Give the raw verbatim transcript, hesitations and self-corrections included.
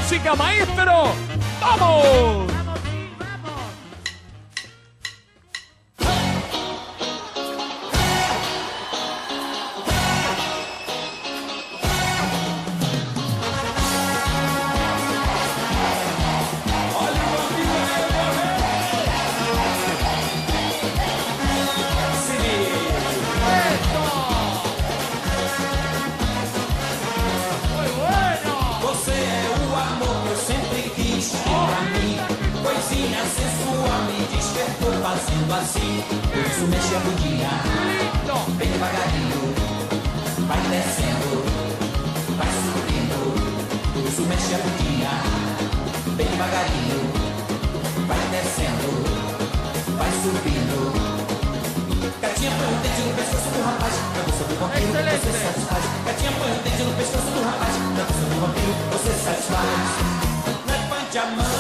música, maestro. ¡Vamos! Fazendo assim, por isso mexe a bundinha, bem devagarinho, vai descendo, vai subindo, por isso mexe a bundinha, bem devagarinho, vai descendo, vai subindo. Gatinha põe o dente no pescoço do rapaz, pra você do vampiro, você satisfaz. Gatinha põe o dente no pescoço do rapaz, pra você do vampiro, você satisfaz. Levante a mão.